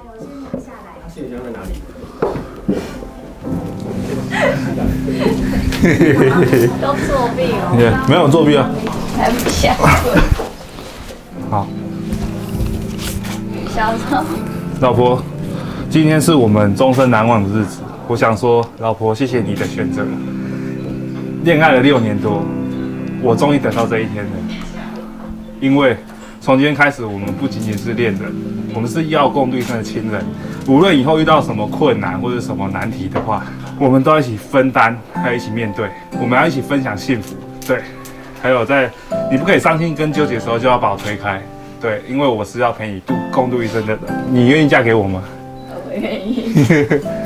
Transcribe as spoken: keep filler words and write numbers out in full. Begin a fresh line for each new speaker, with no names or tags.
信箱在哪里？
都作弊哦？
没有作弊啊，
才不想。
好，
小偷。
老婆，今天是我们终身难忘的日子。我想说，老婆，谢谢你的选择。恋爱了六年多，我终于等到这一天了。因为从今天开始，我们不仅仅是恋人，我们是要共度一生的亲人。无论以后遇到什么困难或者什么难题的话，我们都要一起分担，还有一起面对。我们要一起分享幸福，对。还有在你不可以伤心跟纠结的时候，就要把我推开，对，因为我是要陪你度共度一生的人。你愿意嫁给我吗？
我愿意。